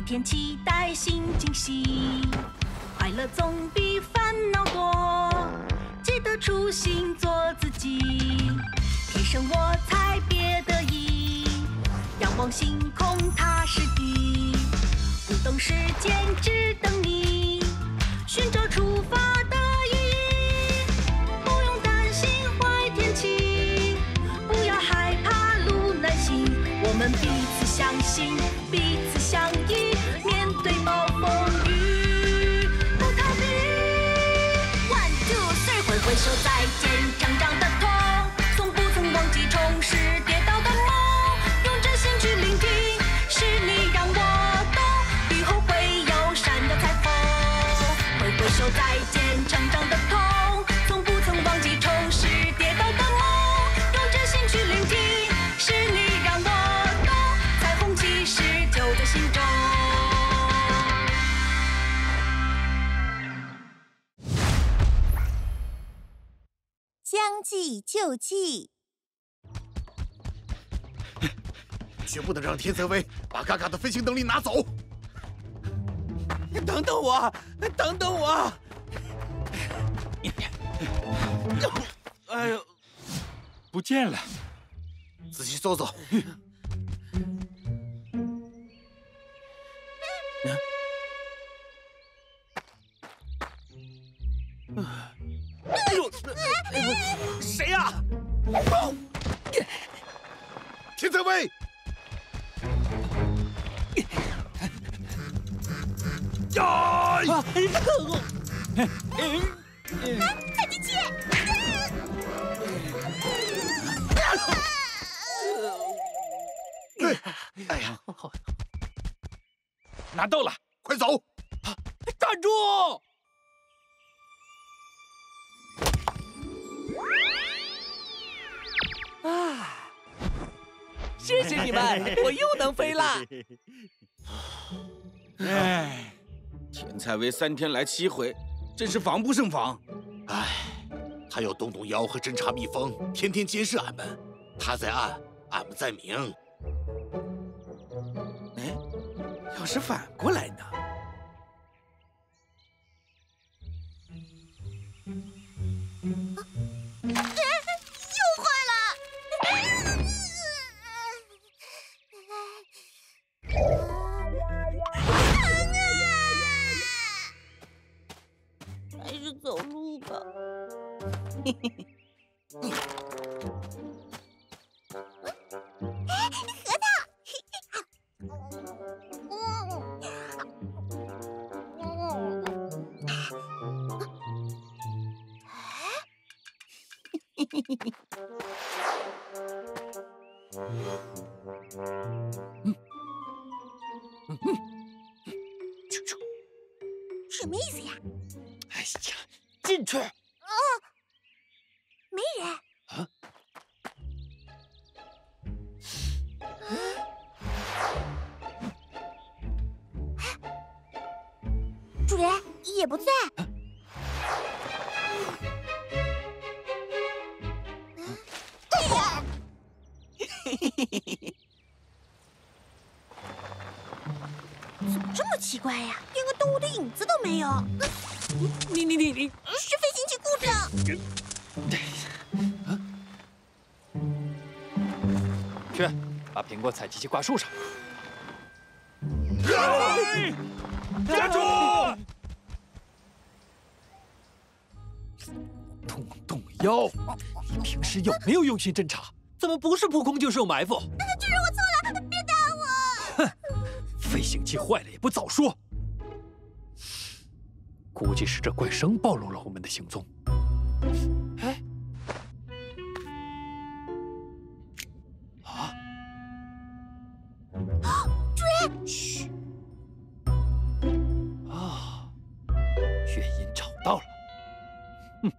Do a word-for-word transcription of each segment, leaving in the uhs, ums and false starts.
天期待新惊喜，快乐总比烦恼多。记得初心做自己，天生我材别得意。仰望星空踏实地，不懂时间只等你，寻找出发的意义。不用担心坏天气，不要害怕路难行。我们彼此相信，彼此相依，面对暴风雨不逃避。One two three， 挥挥手再见，长长的痛，从不曾忘记重拾跌倒的梦。用真心去聆听，是你让我懂，雨后会有闪耀彩虹。挥挥手再见，长长的痛，从不曾忘记重拾跌倒的梦。用真心去聆听，是你让我懂，彩虹其实就在心中。 将计就计。 绝不能让天才威把嘎嘎的飞行能力拿走！ 等等我，等等我！哎呦， 不见了！ 仔细搜搜。 哎呦，谁呀？ 天才威！ 呀！啊！ 太极器！ 哎呀， 拿到了， 快走！ 站住！啊！谢谢你们，我又能飞了。 哎， 天才威三天来七回，真是防不胜防。 唉，他要动动腰和侦察蜜蜂，天天监视俺们。他在暗，俺们在明。 哎，要是反过来呢？ 又坏了！还是走路吧。嘿嘿嘿。核桃。什么意思呀？ 哎呀，进去！ 哦，没人。 啊？ 主人也不在。怎么这么奇怪呀？连个动物的影子都没有。 你你你你， 是飞行器故障。 去，把苹果采集器挂树上。站住！动动腰！你平时有没有用心侦察？怎么不是扑空就是有埋伏？ 主人，我错了，别打我！ 哼，飞行器坏了也不早说。估计是这怪声暴露了我们的行踪。哎，啊！ 主人， 嘘。啊，原因找到了。哼。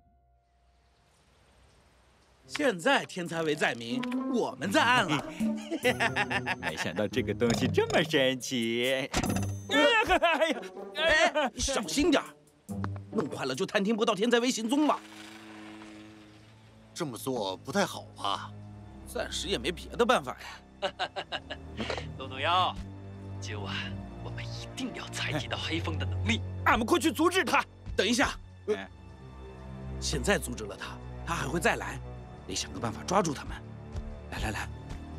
现在天才威在明，我们在暗了。 没想到这个东西这么神奇。 哎呀，哎，小心点儿，弄坏了就探听不到天才威行踪了。 这么做不太好吧？ 暂时也没别的办法呀。 动动腰，今晚我们一定要采集到黑风的能力。 俺们快去阻止他！ 等一下， 哎现在阻止了他，他还会再来，得想个办法抓住他们。来来来，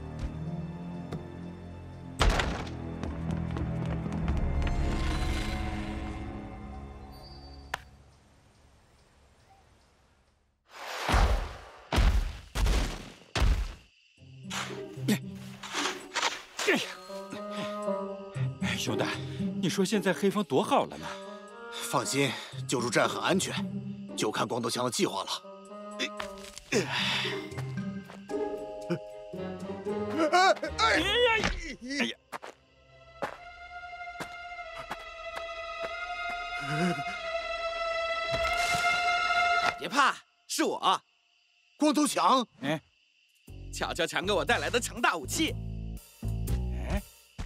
哎，兄弟，你说现在黑风多好了呢？ 放心，救助站很安全，就看光头强的计划了。 哎呀！哎呀！ 别怕，是我， 光头强。 哎， 瞧瞧强哥我带来的强大武器。 哎，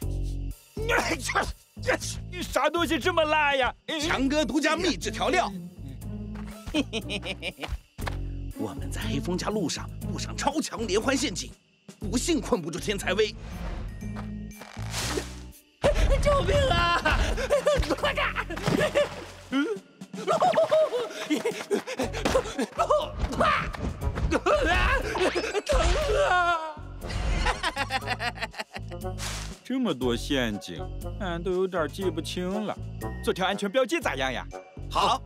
你啥东西这么辣呀？ 强哥独家秘制调料。嘿嘿嘿嘿嘿嘿。我们在黑风家路上布上超强连环陷阱，不幸困不住天才威。 救命啊！快点！嗯，疼啊！ 这么多陷阱，俺都有点记不清了。做条安全标记咋样呀？ 好。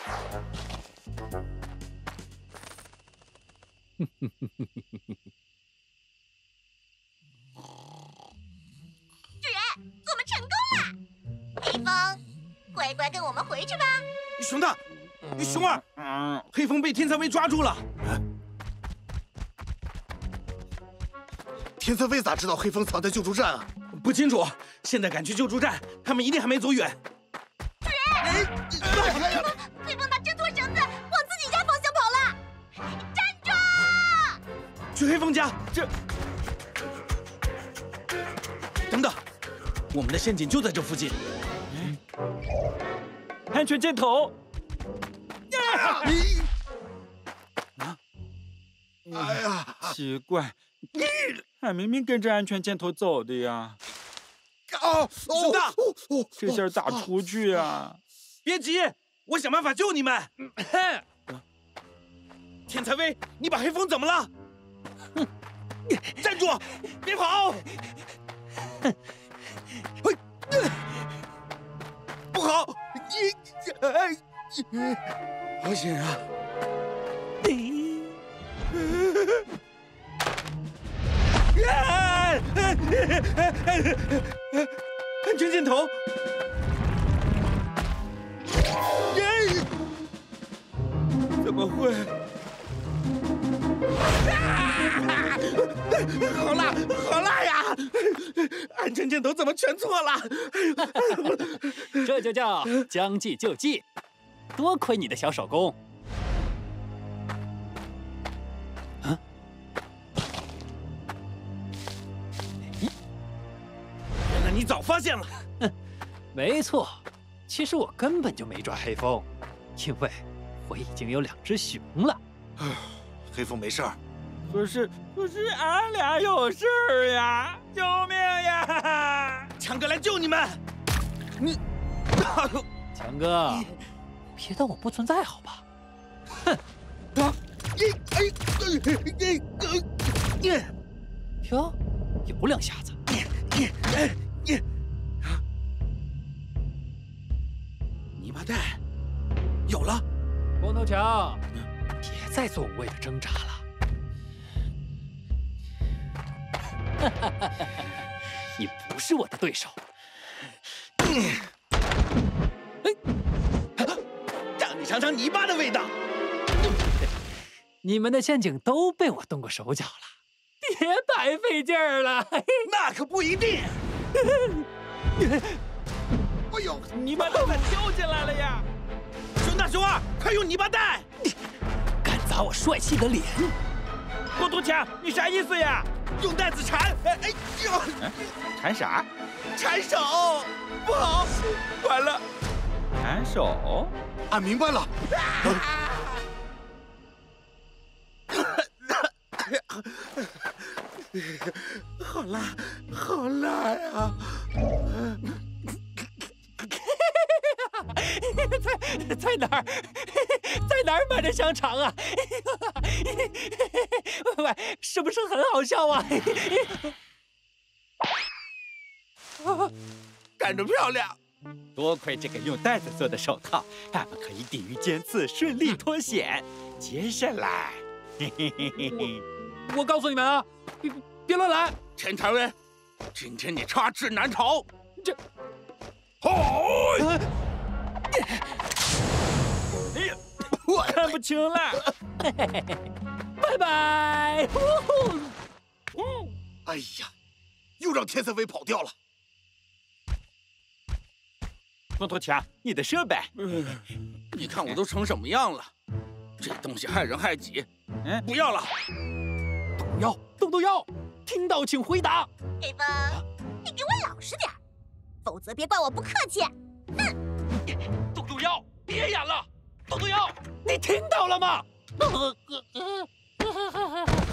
主人，我们成功了！黑风，乖乖跟我们回去吧。 熊大，熊二， 嗯， 黑风被天才威抓住了。 天才威咋知道黑风藏在救助站啊？ 不清楚，现在赶去救助站，他们一定还没走远。 主人，黑风拿挣脱绳子往自己家方向跑了，站住！ 去黑风家，这……等等，我们的陷阱就在这附近。 安全箭头。 啊！ 哎呀， 奇怪，俺明明跟着安全箭头走的呀， 哦， 熊大， 这下咋出去呀？ 别急，我想办法救你们。天才威，你把黑风怎么了？站住！别跑！不好！好险啊！安全箭头！怎么会？好辣，好辣呀！安全箭头怎么全错了？ 这就叫将计就计，多亏你的小手工。啊？ 原来你早发现了。 哼，没错，其实我根本就没抓黑风，因为我已经有两只熊了。 黑风没事儿。 可是，可是俺俩有事儿呀！救命呀！ 强哥来救你们！你， 强哥，别当我不存在好吧？哼！ 啊！哎哎哎！ 哟，有两下子。 泥巴袋有了。 光头强，别再做无谓的挣扎了。哈哈哈哈！你不是我的对手。 让你尝尝泥巴的味道。 你们的陷阱都被我动过手脚了，别白费劲儿了。 那可不一定。 哎呦， 泥巴袋掉进来了呀！ 熊大、熊二，快用泥巴袋！ 敢砸我帅气的脸！ 光头强，你啥意思呀？ 用袋子缠！哎哎呦！ 缠啥？ 缠手！不好，完了！ 缠手？ 俺明白了。 好辣，好辣呀！ 在哪儿？在哪儿买的香肠啊？喂，是不是很好笑啊？ 干得漂亮！ 多亏这个用带子做的手套，俺们可以抵御尖刺，顺利脱险。接下来，嘿嘿嘿嘿嘿， 我告诉你们啊，别别乱来！ 陈太尉，今天你插翅难逃。 这， 好！ 哎呀，我看不清了。 拜拜！ 哎呀，又让天三尾跑掉了。 光头强，你的设备， 你看我都成什么样了？这东西害人害己， 嗯， 不要了。 动摇，动动摇，听到请回答。 黑风，你给我老实点儿，否则别怪我不客气。哼！ 动动摇，别演了。动动摇，你听到了吗？